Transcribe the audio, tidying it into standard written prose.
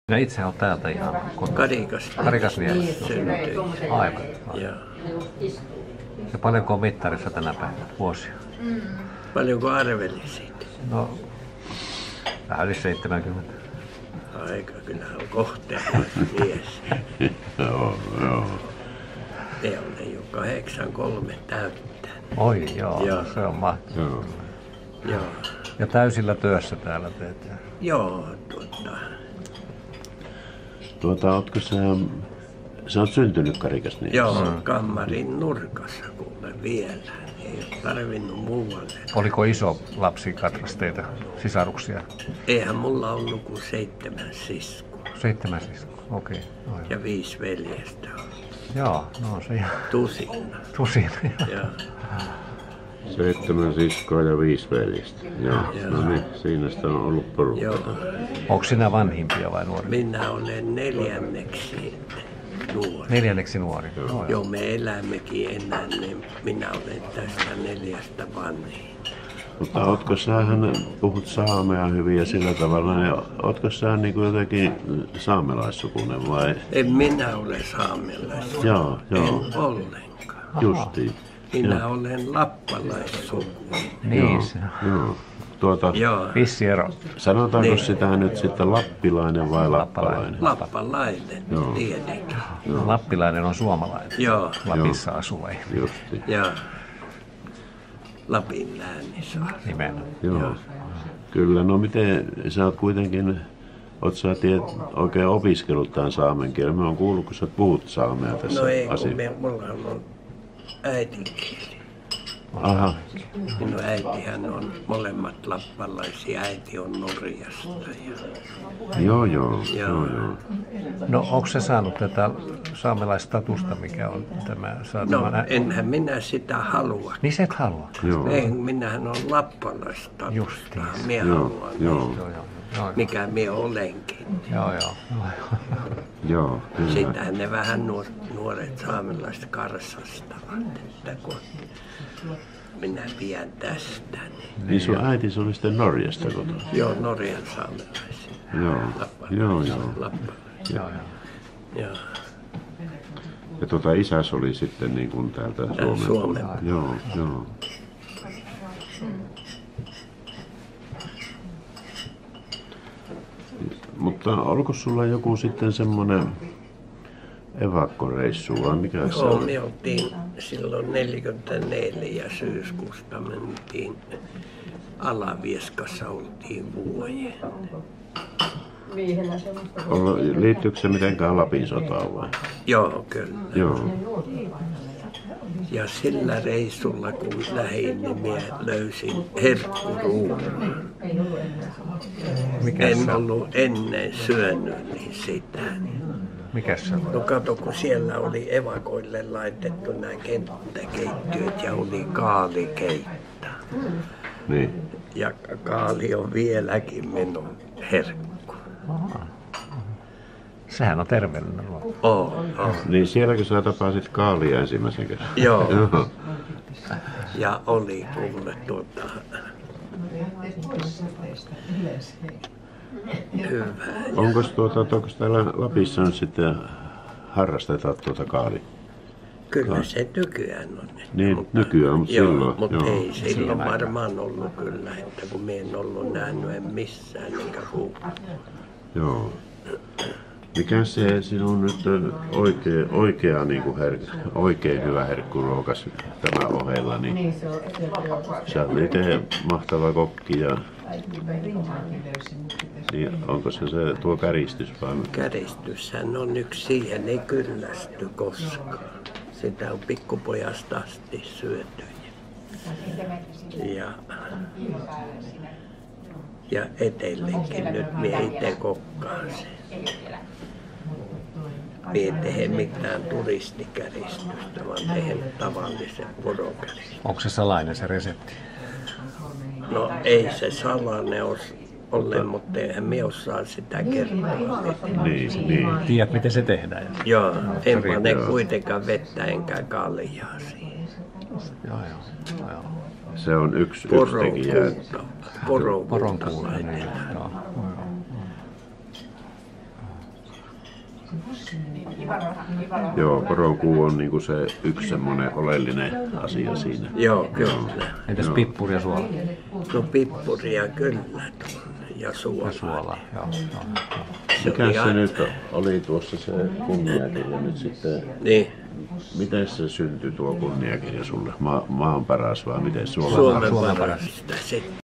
Ja itse on täältä ihan Karikasniemessä. Aivan. Joo. Ja paljonko on mittarissa tänä päivänä vuosia? Paljonko arveli siitä? No, vähän yli 70. Aika, kyllä on kohteellinen mies. Joo. Ne on jo 83 täyttää. Oi joo, Joo. se on mahtavaa. Joo. Ja täysillä työssä täällä teet. Joo, Ootko sä oot syntynyt Karikasniemessä? Joo, kammarin nurkassa kuule vielä. Ei ole tarvinnut muualle. Oliko iso lapsi Katras teitä, sisaruksia? Eihän mulla ollut kuin 7 siskua 7 siskua, okei. Okay. ja 5 veljestä on. Joo, no se ihan Tusina. joo. Joo. 7 siskoa ja 5 veljestä. Joo. No niin, siinä sitä on ollut porukka. Joo. Onko sinä vanhimpia vai nuoria? Minä olen 4. nuori. 4. nuori. Joo, me elämmekin enää, niin minä olen tästä 4 vanhin. Mutta ootko sähän, puhut saamea hyvin ja sillä tavalla, niin ootko sä niin kuin jotenkin saamelaissukunen vai? En minä ole saamelainen. Joo. En ollenkaan. Justiin. Minä olen lappalaissukuinen. Niin, Joo. Joo. vissi ero. Sanotaanko sitä nyt sitten lappilainen vai lappalainen? Lappalainen, Joo. tietenkin. Lappilainen on suomalainen. Joo. Lapissa asuva Justi. Joo. Lapin läänissä. nimenomaan. Joo. Kyllä, no miten sä oot kuitenkin, oot sä oikein opiskellut tämän saamen kielen? Mä oon kuullut, kun sä puhut saamea tässä No ei, kun asiassa. mulla on äidinkieli. Aha, Minun äitihän on molemmat lappalaisia. Äiti on Norjasta. joo. No onko se saanut tätä saamelaistatusta, mikä on tämä saatava? No, enhän minä sitä halua. Niin se et halua? Joo. Ei, minähän on lappalaistatusta. Justiinsa. Minä Joo, haluan, joo. mikä minä olenkin. Joo, kyllä. Sitähän ne vähän nuoret saamelaiset karsastavat, että kun minä pidän tästä. Niin sun äitis oli sitten Norjasta kotoisin? Joo, Norjan saamelaisia. Joo, Lappalaisia. joo. Lappalaisia. Joo. Ja isäs oli sitten niin kuin täältä Suomen. Suomen. Joo. Mutta oliko sulla joku sitten semmoinen evakkoreissu vai mikä se Joo, oli? me oltiin silloin 44 syyskuusta mentiin Alavieskassa oltiin vuoden. Liittyykö se mitenkään Lapin sotaan vai? Joo, kyllä. Joo. Ja sillä reissulla kun lähdin, niin minä löysin herkkuruuan. En ollut ennen syönyt niin sitä. Mikäs se on? No kato, kun siellä oli evakoille laitettu nämä kenttäkeittiöt ja oli kaalikeitto. Niin. Ja kaali on vieläkin minun herkku. Sehän on terveellinen ruoka. On. Niin sielläkö sä tapasit Kaalia ensimmäisen kerran? Joo. Joo. Ja oli kuule hyvä. Onko täällä Lapissa nyt sitten harrastetaan Kaalia? Kyllä se nykyään on. Niin, nykyään, mutta joo, silloin. mutta Joo. ei silloin varmaan ollut kyllä, että kun minä en ollut nähnyt en missään enkä kuullut. Joo. Mikä se sinun nyt oikea niin kuin oikein hyvä herkkuruokas tämän ohella, niin sä olet itse mahtava kokki ja niin onko se tuo käristys vai? Käristyshän on yksi, siihen ei kyllästy koskaan. Sitä on pikkupojasta asti syöty. Ja etellekin nyt minä itse kokkaan sen. Minä en tehe mitään turistikäristystä, vaan tehen tavallisen porokäristyksen. Onko se salainen se resepti? No ei se salainen ole, mutta eihän minä osaa sitä kertoa. Niin. Tiedät, miten se tehdään? Joo, en pane kuitenkaan vettä enkä kaljaa siihen. Joo. Se on yksi tekijä. Poronkuura, niin. Joo. Joo, poronkuu on niinku se yksi semmoinen oleellinen asia siinä. Joo, kyllä. Entäs pippuri ja suola? No pippuria kyllä ja suolaa. Ja suolaa, joo. Mikä se nyt oli tuossa se kunniakirja nyt sitten? Niin. Miten se syntyi tuo kunniakirja sulle? Maan paras vai miten Suomen parasta.